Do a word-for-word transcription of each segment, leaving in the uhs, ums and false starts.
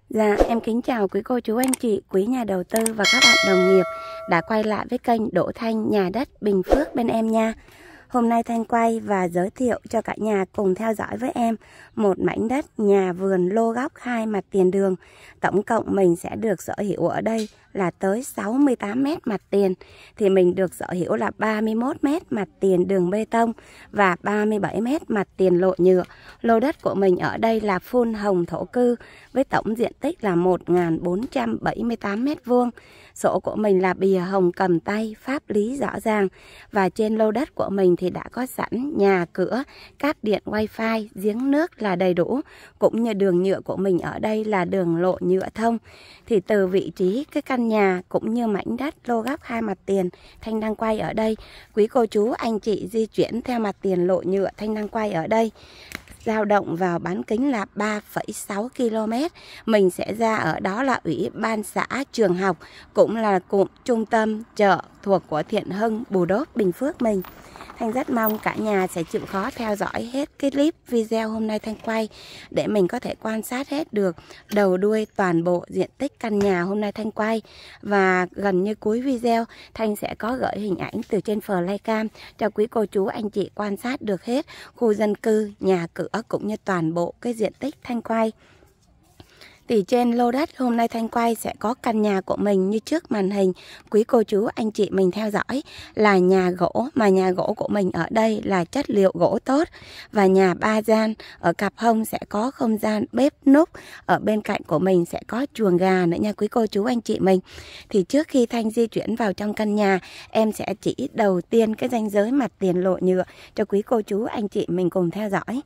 Dạ, em kính chào quý cô chú anh chị, quý nhà đầu tư và các bạn đồng nghiệp đã quay lại với kênh Đỗ Thanh Nhà Đất Bình Phước bên em nha. Hôm nay Thanh quay và giới thiệu cho cả nhà cùng theo dõi với em một mảnh đất nhà vườn lô góc hai mặt tiền đường. Tổng cộng mình sẽ được sở hữu ở đây là tới sáu mươi tám mét mặt tiền. Thì mình được sở hữu là ba mươi mốt mét mặt tiền đường bê tông và ba mươi bảy mét mặt tiền lộ nhựa. Lô đất của mình ở đây là phun hồng thổ cư với tổng diện tích là một nghìn bốn trăm bảy mươi tám mét vuông. Sổ của mình là bìa hồng cầm tay, pháp lý rõ ràng. Và trên lô đất của mình thì đã có sẵn nhà cửa, cáp điện wifi, giếng nước là đầy đủ. Cũng như đường nhựa của mình ở đây là đường lộ nhựa thông. Thì từ vị trí cái căn nhà cũng như mảnh đất lô góc hai mặt tiền Thanh đang quay ở đây, quý cô chú anh chị di chuyển theo mặt tiền lộ nhựa Thanh đang quay ở đây dao động vào bán kính là ba phẩy sáu ki lô mét. Mình sẽ ra ở đó là Ủy ban xã, trường học, cũng là cụm trung tâm chợ thuộc của Thiện Hưng, Bù Đốp, Bình Phước mình. Thanh rất mong cả nhà sẽ chịu khó theo dõi hết cái clip video hôm nay Thanh quay để mình có thể quan sát hết được đầu đuôi toàn bộ diện tích căn nhà hôm nay Thanh quay. Và gần như cuối video Thanh sẽ có gửi hình ảnh từ trên flycam cho quý cô chú anh chị quan sát được hết khu dân cư, nhà cửa cũng như toàn bộ cái diện tích Thanh quay. Thì trên lô đất hôm nay Thanh quay sẽ có căn nhà của mình như trước màn hình quý cô chú anh chị mình theo dõi là nhà gỗ, mà nhà gỗ của mình ở đây là chất liệu gỗ tốt. Và nhà ba gian, ở cặp hông sẽ có không gian bếp núc, ở bên cạnh của mình sẽ có chuồng gà nữa nha quý cô chú anh chị mình. Thì trước khi Thanh di chuyển vào trong căn nhà, em sẽ chỉ đầu tiên cái ranh giới mặt tiền lộ nhựa cho quý cô chú anh chị mình cùng theo dõi.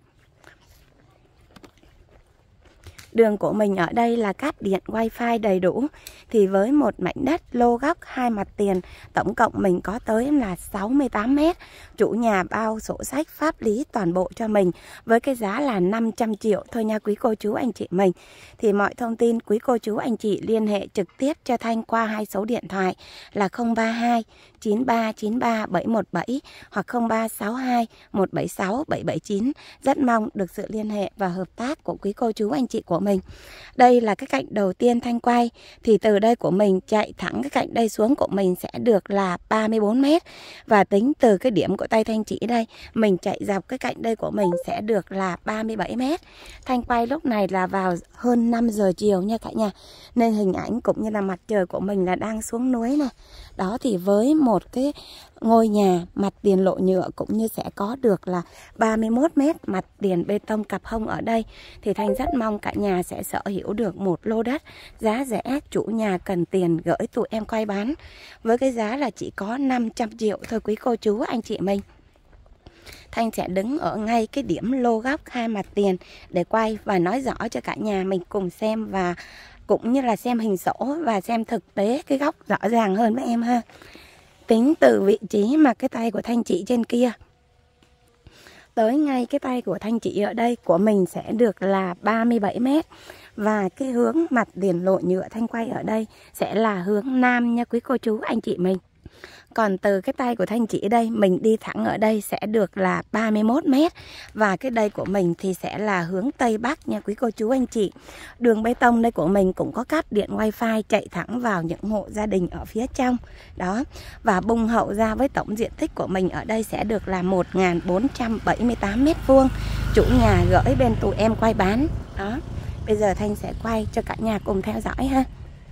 Đường của mình ở đây là cáp điện wifi đầy đủ. Thì với một mảnh đất lô góc hai mặt tiền, tổng cộng mình có tới là sáu mươi tám mét. Chủ nhà bao sổ sách pháp lý toàn bộ cho mình với cái giá là năm trăm triệu thôi nha quý cô chú anh chị mình. Thì mọi thông tin quý cô chú anh chị liên hệ trực tiếp cho Thanh qua hai số điện thoại là không ba hai chín ba chín ba bảy một bảy hoặc không ba sáu hai một bảy sáu bảy bảy chín. Rất mong được sự liên hệ và hợp tác của quý cô chú anh chị của mình. Đây là cái cạnh đầu tiên Thanh quay. Thì từ đây của mình chạy thẳng cái cạnh đây xuống của mình sẽ được là ba mươi bốn mét. Và tính từ cái điểm của tay Thanh chỉ đây, mình chạy dọc cái cạnh đây của mình sẽ được là ba mươi bảy mét. Thanh quay lúc này là vào hơn năm giờ chiều nha cả nhà, nên hình ảnh cũng như là mặt trời của mình là đang xuống núi này. Đó, thì với một cái ngôi nhà mặt tiền lộ nhựa cũng như sẽ có được là ba mươi mốt mét mặt tiền bê tông cặp hông ở đây, thì Thanh rất mong cả nhà sẽ sở hữu được một lô đất giá rẻ. Chủ nhà cần tiền gửi tụi em quay bán với cái giá là chỉ có năm trăm triệu thôi quý cô chú anh chị mình. Thanh sẽ đứng ở ngay cái điểm lô góc hai mặt tiền để quay và nói rõ cho cả nhà mình cùng xem, và cũng như là xem hình sổ và xem thực tế cái góc rõ ràng hơn với em ha. Tính từ vị trí mà cái tay của Thanh chỉ trên kia tới ngay cái tay của Thanh chỉ ở đây của mình sẽ được là ba mươi bảy mét. Và cái hướng mặt tiền lộ nhựa Thanh quay ở đây sẽ là hướng nam nha quý cô chú anh chị mình. Còn từ cái tay của Thanh chỉ đây, mình đi thẳng ở đây sẽ được là ba mươi mốt mét. Và cái đây của mình thì sẽ là hướng Tây Bắc nha quý cô chú anh chị. Đường bê tông đây của mình cũng có cáp điện wifi chạy thẳng vào những hộ gia đình ở phía trong. Đó, và bung hậu ra với tổng diện tích của mình ở đây sẽ được là một nghìn bốn trăm bảy mươi tám mét vuông. Chủ nhà gửi bên tụi em quay bán. Đó, bây giờ Thanh sẽ quay cho cả nhà cùng theo dõi ha.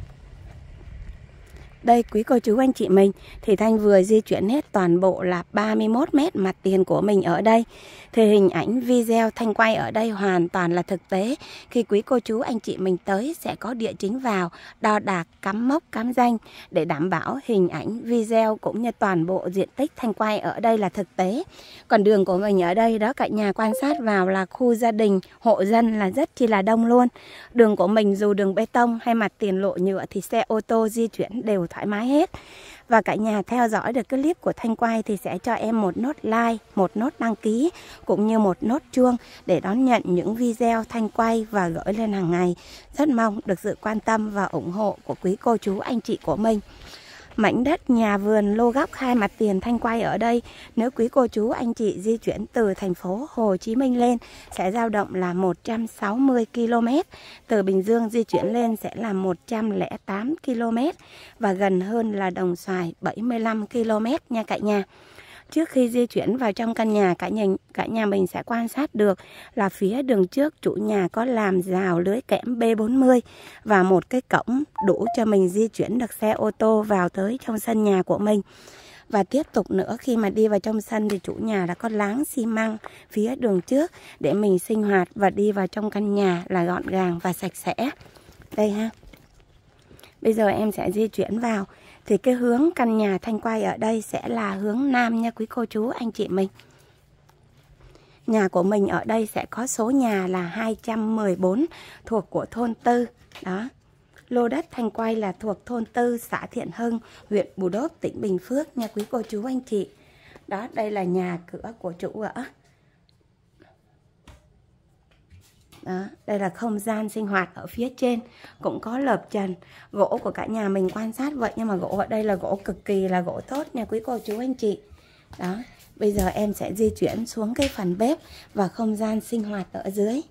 Đây quý cô chú anh chị mình, thì Thanh vừa di chuyển hết toàn bộ là ba mươi mốt mét mặt tiền của mình ở đây. Thì hình ảnh video Thanh quay ở đây hoàn toàn là thực tế. Khi quý cô chú anh chị mình tới sẽ có địa chính vào, đo đạc, cắm mốc, cắm danh để đảm bảo hình ảnh video cũng như toàn bộ diện tích Thanh quay ở đây là thực tế. Còn đường của mình ở đây đó cả nhà quan sát vào là khu gia đình, hộ dân là rất chi là đông luôn. Đường của mình dù đường bê tông hay mặt tiền lộ nhựa thì xe ô tô di chuyển đều thoải mái hết. Và cả nhà theo dõi được cái clip của Thanh quay thì sẽ cho em một nốt like, một nốt đăng ký cũng như một nốt chuông để đón nhận những video Thanh quay và gửi lên hàng ngày. Rất mong được sự quan tâm và ủng hộ của quý cô chú anh chị của mình. Mảnh đất nhà vườn lô góc hai mặt tiền Thanh Quay ở đây, nếu quý cô chú anh chị di chuyển từ thành phố Hồ Chí Minh lên sẽ dao động là một trăm sáu mươi ki lô mét. Từ Bình Dương di chuyển lên sẽ là một trăm lẻ tám ki lô mét và gần hơn là Đồng Xoài bảy mươi lăm ki lô mét nha cả nhà. Trước khi di chuyển vào trong căn nhà, cả nhà, cả nhà mình sẽ quan sát được là phía đường trước chủ nhà có làm rào lưới kẽm B bốn mươi và một cái cổng đủ cho mình di chuyển được xe ô tô vào tới trong sân nhà của mình. Và tiếp tục nữa, khi mà đi vào trong sân thì chủ nhà đã có láng xi măng phía đường trước để mình sinh hoạt và đi vào trong căn nhà là gọn gàng và sạch sẽ. Đây ha. Bây giờ em sẽ di chuyển vào. Thì cái hướng căn nhà Thanh Quay ở đây sẽ là hướng Nam nha quý cô chú anh chị mình. Nhà của mình ở đây sẽ có số nhà là hai trăm mười bốn thuộc của thôn Tư. Đó. Lô đất Thanh Quay là thuộc thôn Tư, xã Thiện Hưng, huyện Bù Đốp, tỉnh Bình Phước nha quý cô chú anh chị. Đó, đây là nhà cửa của chủ ở. Đó, đây là không gian sinh hoạt ở phía trên, cũng có lợp trần. Gỗ của cả nhà mình quan sát vậy, nhưng mà gỗ ở đây là gỗ cực kỳ là gỗ tốt nha quý cô chú anh chị. Đó, bây giờ em sẽ di chuyển xuống cái phần bếp và không gian sinh hoạt ở dưới.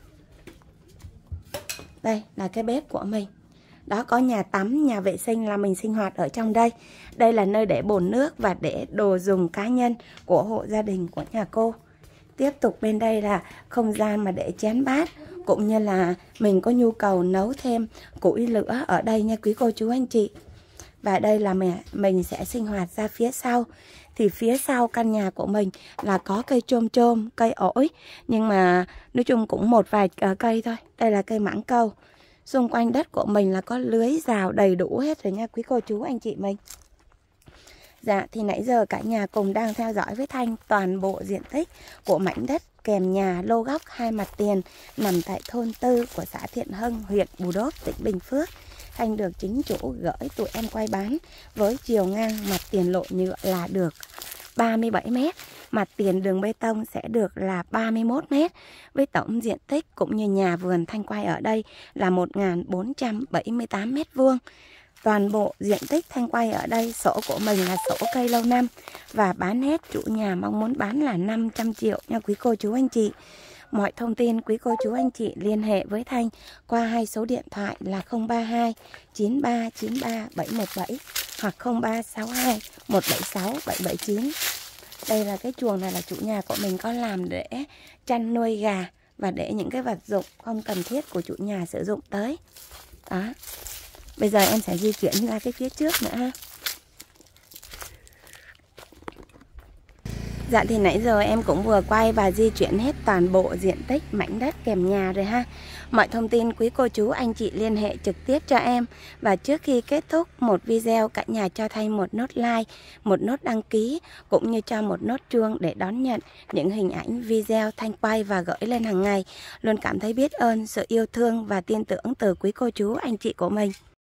Đây là cái bếp của mình. Đó, có nhà tắm, nhà vệ sinh là mình sinh hoạt ở trong đây. Đây là nơi để bồn nước và để đồ dùng cá nhân của hộ gia đình của nhà cô. Tiếp tục bên đây là không gian mà để chén bát, cũng như là mình có nhu cầu nấu thêm củi lửa ở đây nha quý cô chú anh chị. Và đây là mình, mình sẽ sinh hoạt ra phía sau. Thì phía sau căn nhà của mình là có cây chôm chôm, cây ổi. Nhưng mà nói chung cũng một vài cây thôi. Đây là cây mãng câu. Xung quanh đất của mình là có lưới rào đầy đủ hết rồi nha quý cô chú anh chị mình. Dạ, thì nãy giờ cả nhà cùng đang theo dõi với Thanh toàn bộ diện tích của mảnh đất kèm nhà lô góc hai mặt tiền nằm tại thôn Tư của xã Thiện Hưng, huyện Bù Đốp, tỉnh Bình Phước. Thanh được chính chủ gửi tụi em quay bán với chiều ngang mặt tiền lộ nhựa là được ba mươi bảy mét, mặt tiền đường bê tông sẽ được là ba mươi mốt mét, với tổng diện tích cũng như nhà vườn Thanh Quay ở đây là một nghìn bốn trăm bảy mươi tám mét vuông. Toàn bộ diện tích Thanh Quay ở đây, sổ của mình là sổ cây lâu năm và bán hết, chủ nhà mong muốn bán là năm trăm triệu nha quý cô chú anh chị. Mọi thông tin quý cô chú anh chị liên hệ với Thanh qua hai số điện thoại là không ba hai chín ba chín ba bảy một bảy hoặc không ba sáu hai một bảy sáu bảy bảy chín. Đây là cái chuồng này là chủ nhà của mình có làm để chăn nuôi gà và để những cái vật dụng không cần thiết của chủ nhà sử dụng tới. Đó. Bây giờ em sẽ di chuyển ra cái phía trước nữa ha. Dạ thì nãy giờ em cũng vừa quay và di chuyển hết toàn bộ diện tích mảnh đất kèm nhà rồi ha. Mọi thông tin quý cô chú anh chị liên hệ trực tiếp cho em. Và trước khi kết thúc một video, cả nhà cho Thanh một nốt like, một nốt đăng ký, cũng như cho một nốt chuông để đón nhận những hình ảnh video Thanh quay và gửi lên hàng ngày. Luôn cảm thấy biết ơn sự yêu thương và tin tưởng từ quý cô chú anh chị của mình.